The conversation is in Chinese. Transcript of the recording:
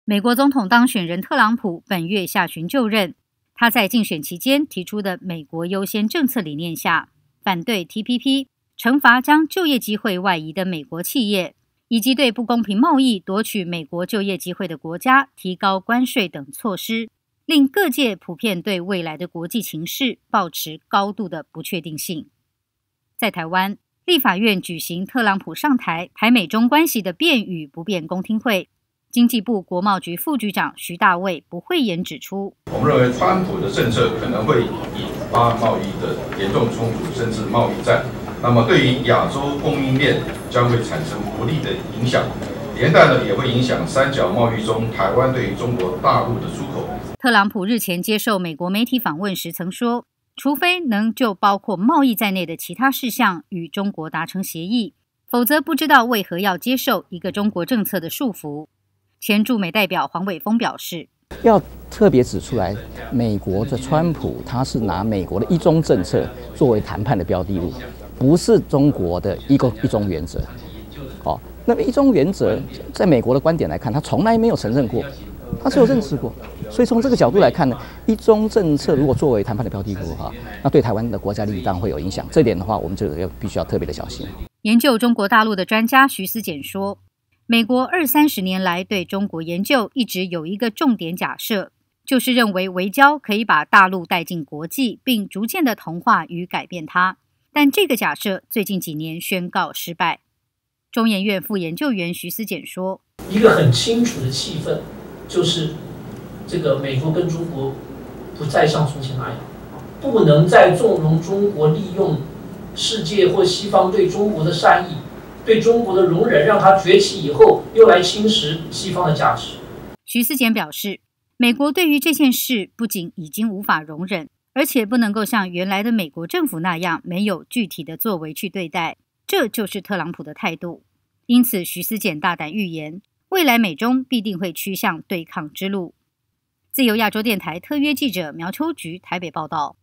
美国总统当选人特朗普本月下旬就任，他在竞选期间提出的美国优先政策理念下，反对 TPP， 惩罚将就业机会外移的美国企业，以及对不公平贸易夺取美国就业机会的国家提高关税等措施，令各界普遍对未来的国际情势抱持高度的不确定性。在台湾，立法院举行特朗普上台台美中关系的变与不变公听会，经济部国贸局副局长徐大卫不讳言指出， 我们认为川普的政策可能会引发贸易的严重冲突，甚至贸易战。那么对于亚洲供应链将会产生不利的影响，连带的也会影响三角贸易中台湾对于中国大陆的出口。 特朗普日前接受美国媒体访问时曾说，除非能就包括贸易在内的其他事项与中国达成协议，否则不知道为何要接受一个中国政策的束缚。前驻美代表黄伟峰表示， 要特别指出来，美国的川普他是拿美国的一中政策作为谈判的标的物，不是中国的一中原则。那么一中原则在美国的观点来看，他从来没有承认过，他只有认识过。所以从这个角度来看呢，一中政策如果作为谈判的标的物的话，那对台湾的国家利益当然会有影响。这点的话，我们就必须要特别的小心。 研究中国大陆的专家徐思俭说，美国20-30年来对中国研究一直有一个重点假设，就是认为微交可以把大陆带进国际，并逐渐的同化与改变它。但这个假设最近几年宣告失败。中研院副研究员徐思俭说， 一个很清楚的气氛就是这个美国跟中国不再像从前那样，不能再纵容中国利用世界或西方对中国的善意，对中国的容忍，让它崛起以后又来侵蚀西方的价值。 徐思俭表示，美国对于这件事不仅已经无法容忍，而且不能够像原来的美国政府那样没有具体的作为去对待，这就是特朗普的态度。因此徐思俭大胆预言，未来美中必定会趋向对抗之路。自由亚洲电台特约记者苗秋菊台北报道。